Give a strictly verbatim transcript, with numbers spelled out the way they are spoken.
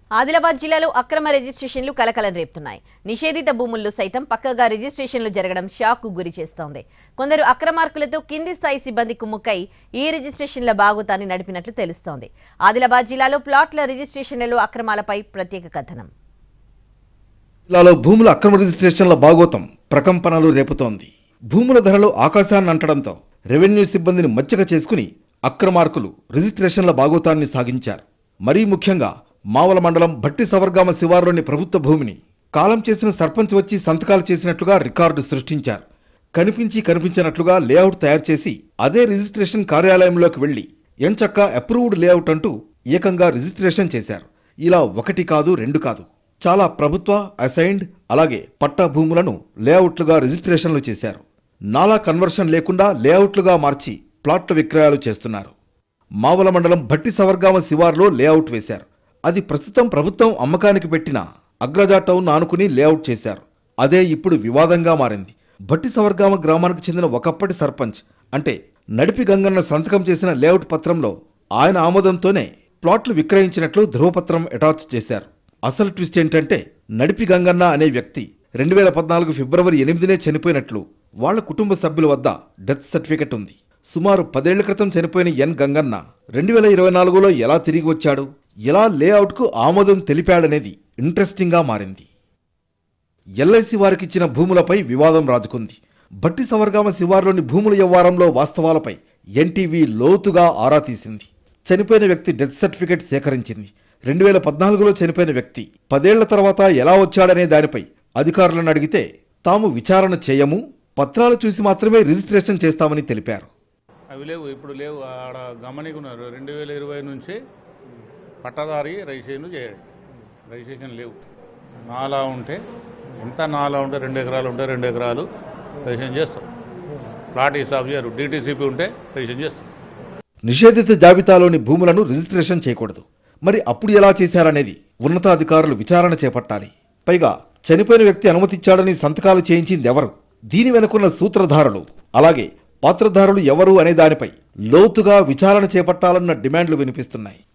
ఆదిలాబాద్ జిల్లాలో అక్రమ రిజిస్ట్రేషన్లు కలకలం రేపుతున్నాయి. నిషేధిత భూముల్లో సైతం పక్కగా రిజిస్ట్రేషన్లు జరగడం షాక్ కు గురి చేస్తోంది. కొందరు అక్రమార్కులతో కింది స్థాయి సిబ్బంది కుమ్ముక్కై ఈ రిజిస్ట్రేషన్ల బాగోతాన్ని నడిపినట్లు తెలుస్తోంది. ఆదిలాబాద్ జిల్లాలో ప్లాట్ల రిజిస్ట్రేషన్లలో అక్రమాలపై ప్రత్యేక కథనం. జిల్లాలో భూముల అక్రమ రిజిస్ట్రేషన్ల బాగోతం ప్రకంపనలు రేపుతోంది. భూముల ధరలు ఆకాశాన్ని అంటడంతో రెవెన్యూ సిబ్బందిని మచ్చక చేసుకుని అక్రమార్కులు రిజిస్ట్రేషన్ల బాగోతాన్ని సాగించారు. మరీ ముఖ్యంగా మావల మండలం భట్టి సవర్గామ శివారులోని ప్రభుత్వ భూమిని కాలం చేసిన సర్పంచ్ వచ్చి సంతకాలు చేసినట్లుగా రికార్డు సృష్టించారు. కనిపించి కనిపించినట్లుగా లేఅవుట్ తయారు చేసి అదే రిజిస్ట్రేషన్ కార్యాలయంలోకి వెళ్లి ఎంచక్కా అప్రూవ్డ్ లేఅవుట్ అంటూ ఏకంగా రిజిస్ట్రేషన్ చేశారు. ఇలా ఒకటి కాదు రెండు కాదు, చాలా ప్రభుత్వ అసైన్డ్ అలాగే పట్టా భూములను లేఅవుట్లుగా రిజిస్ట్రేషన్లు చేశారు. నాలా కన్వర్షన్ లేకుండా లేఅవుట్లుగా మార్చి ప్లాట్ల విక్రయాలు చేస్తున్నారు. మావల మండలం భట్టి సవర్గామ శివార్లో లేఅవుట్ వేశారు. అది ప్రస్తుతం ప్రభుత్వం అమ్మకానికి పెట్టిన అగ్రజా టౌన్ ఆనుకుని లేఅవుట్ చేశారు. అదే ఇప్పుడు వివాదంగా మారింది. భట్టి సవర్గామ గ్రామానికి చెందిన ఒకప్పటి సర్పంచ్ అంటే నడిపి గంగన్న సంతకం చేసిన లేఅవుట్ పత్రంలో ఆయన ఆమోదంతోనే ప్లాట్లు విక్రయించినట్లు ధృవపత్రం అటాచ్ చేశారు. అసలు ట్విస్ట్ ఏంటంటే నడిపి గంగన్న అనే వ్యక్తి రెండు వేల పద్నాలుగు ఫిబ్రవరి ఎనిమిదినే చనిపోయినట్లు వాళ్ల కుటుంబ సభ్యుల వద్ద డెత్ సర్టిఫికెట్ ఉంది. సుమారు పదేళ్ల క్రితం చనిపోయిన ఎన్ గంగన్న రెండు వేల ఇరవై నాలుగులో ఎలా తిరిగి వచ్చాడు, ఎలా లేఅవుట్కు ఆమోదం తెలిపాడనేది ఇంట్రెస్టింగ్గా మారింది. ఎల్ఐసి వారికిచ్చిన భూములపై వివాదం రాజుకుంది. భట్టి సవర్గామ శివార్లోని భూముల వ్యవహారంలో వాస్తవాలపై ఎన్టీవీ లోతుగా ఆరా తీసింది. చనిపోయిన వ్యక్తి డెత్ సర్టిఫికెట్ సేకరించింది. రెండు వేల పద్నాలుగులో చనిపోయిన వ్యక్తి పదేళ్ల తర్వాత ఎలా వచ్చాడనే దానిపై అధికారులను అడిగితే తాము విచారణ చేయము, పత్రాలు చూసి మాత్రమే రిజిస్ట్రేషన్ చేస్తామని తెలిపారు. అవి లేవు, ఇప్పుడు లేవు. ఆడ గమనికున్నారు రెండు వేల ఇరవై నుంచి పట్టదారి రిజిస్ట్రేషన్ చేయాలి. రిజిస్ట్రేషన్ లేవు. నాలా ఉంటే ఎంత నాలా ఉంటే రెండు ఎకరాలు ఉంటే రెండు ఎకరాలు రిజిస్ట్రేషన్ చేస్తాం. ప్లాట్ హిసాబు చేయరు. డీటీసీపీ ఉంటే రిజిస్ట్రేషన్ చేస్తాం. నిషేధిత జాబితాలోని భూములను రిజిస్ట్రేషన్ చేయకూడదు. మరి అప్పుడు ఎలా చేశారనేది ఉన్నతాధికారులు విచారణ చేపట్టాలి. పైగా చనిపోయిన వ్యక్తి అనుమతిచ్చాడని సంతకాలు చేయించింది ఎవరు, దీని వెనుకున్న సూత్రధారులు అలాగే పాత్రధారులు ఎవరు అనే దానిపై లోతుగా విచారణ చేపట్టాలన్న డిమాండ్లు వినిపిస్తున్నాయి.